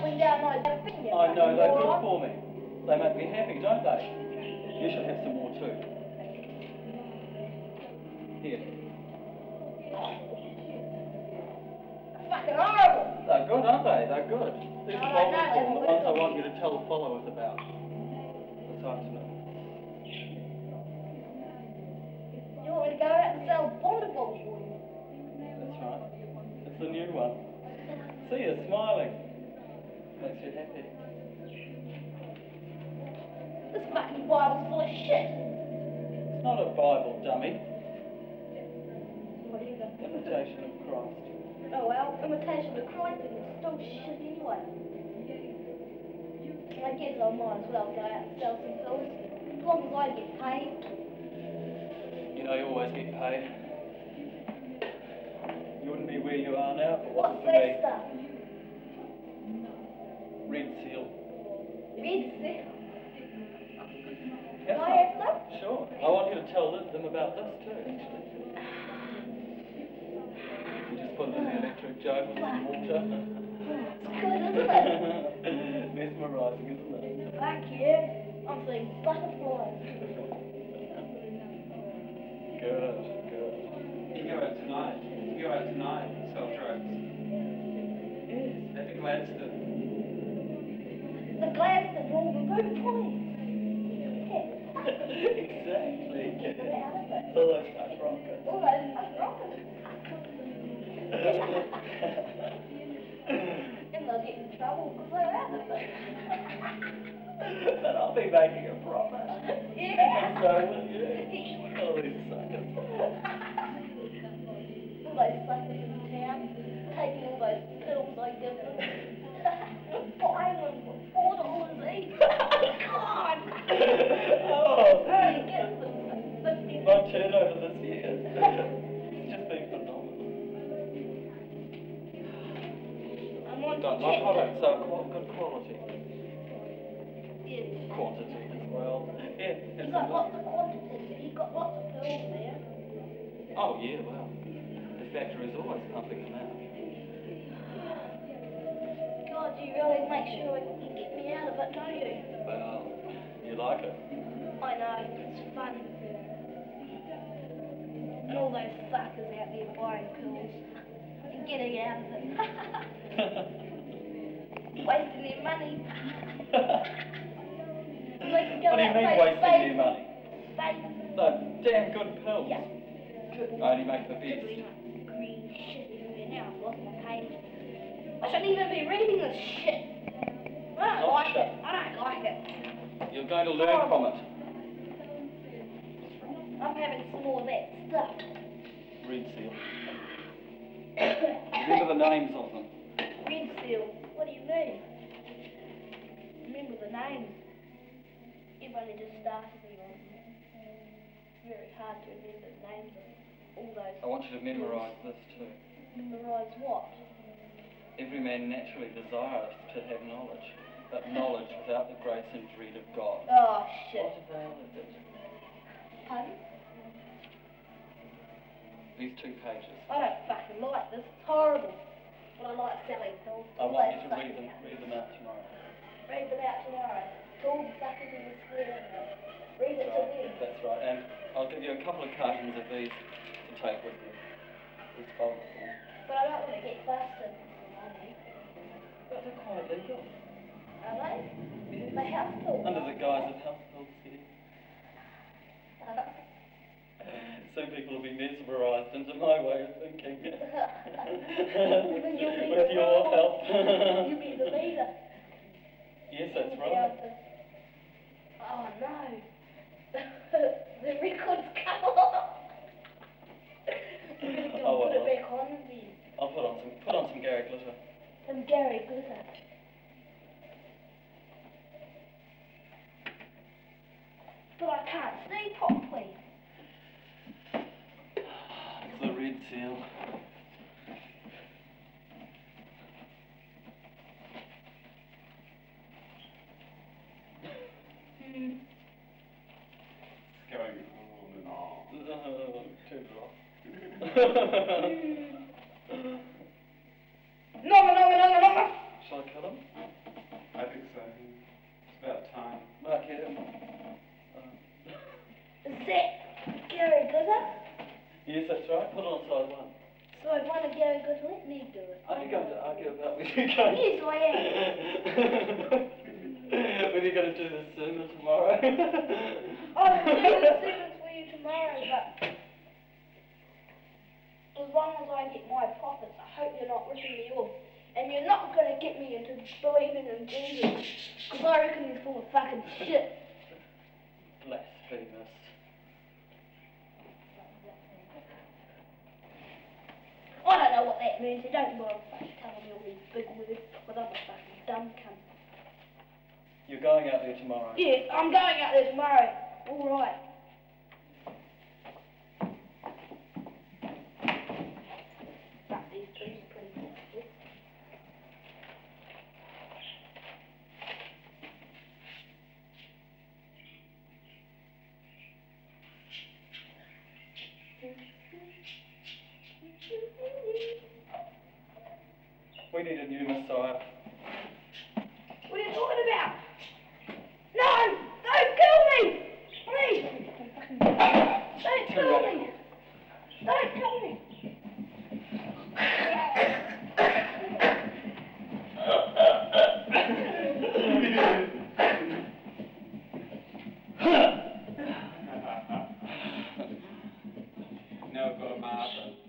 wobbling down my finger. I know, they're good for me. They make me happy, don't they? You should have some more too. Here. Fucking horrible. They're good, aren't they? They're good. These I are don't know, the ones I want you to tell the followers about this afternoon. You want me to go out and sell bondables? That's right. It's the new one. See you smiling. Makes you happy. This fucking Bible's full of shit. It's not a Bible, dummy. What is it? Imitation of Christ. Oh well, Imitation of Christ is still shit anyway. I guess I might as well go out and sell some pills, as long as I get paid. You know you always get paid. You wouldn't be where you are now if it wasn't What's for that me. stuff? Red seal. Red seal? Have Can I some? have some? Sure. I want you to tell them about this too, actually. You just put it in the electric jug with some water. It's good, isn't it? Mesmerising, isn't it? Thank you. I'm seeing butterflies. Good, good. You go out tonight. You go out tonight and sell drugs. Yes. At the Gladstone. The Gladstone, all the good points. Exactly. Get it out of it. All those such rockets. All those fucking rockets. And they'll get in trouble because they're out of it. But I'll be making a profit. Yeah. So will you. All these suckers. All those suckers in town, taking all those pills I give them. Buying them for $4 each. God! Oh! You get them for 50 My turnover this year. It's just been phenomenal. I'm on Don't my products are good quality. Yes. Quantity as well. Yeah. You got lots of quantities. You got lots of pills there. Oh yeah, well. The factory's always pumping them out. God, you really make sure you get me out of it, don't you? Well, you like it? I know, it's fun. And all those suckers out there buying pills and getting out of it. Wasting their money. They can go What do you out mean and wasting save their money? Save The damn good pills. Yeah. Only make the best. Dribbling up green shit everywhere. Now I've lost my page. I shouldn't even be reading this shit. I don't like it. I don't like it. You're going to learn from it. I'm having some more of that stuff. Red seal. Remember the names of them. Red seal. What do you mean? Remember the names. You've only just started me on. It's very hard to remember the names of all those. I want you to memorise this too. Memorise what? Every man naturally desires to have knowledge, but knowledge without the grace and dread of God. Oh shit. What avail is it? Pardon? These 2 pages. I don't fucking like this. It's horrible. But I like selling pills. I want you to read them out tomorrow. Read them out tomorrow. All the suckers in the square. Read it to them. That's right, and I'll give you a couple of cartons of these to take with you. These folders. But I don't want to get busted. But they're quite legal. Are they? Yes. They house pills. Under the guise of health pills, yes. Some people will be mesmerised into my way of thinking. With your help. You'll be the leader. Yes, that's right. Oh no. The record's come off. Oh, Put it well. back on again. I'll put on some Gary glitter. Some Gary glitter. But I can't see properly. It's the red seal. It's going on and on. Turn it off. No. Shall I cut him? that Gary Gooder? Yes, that's right. Put on side one. So I want to Gary Gooder, let me do it. Aren't you going to argue about when you're going? Yes, I am. When you're going to do the sermon tomorrow? I'll do the sermons for you tomorrow, but as long as I get my profits, I hope you're not ripping me off. And you're not going to get me into believing in Jesus, because I reckon he's full of fucking shit. Blasphemous. I don't know what that means, so don't bother fucking telling me all these big words, because I'm a fucking dumb cunt. You're going out there tomorrow? Yeah, I'm going out there tomorrow. Alright. But these trees are pretty cool. We need a new Messiah. What are you talking about? No! Don't kill me! Please! Don't kill me! Don't kill me! No, go Martha.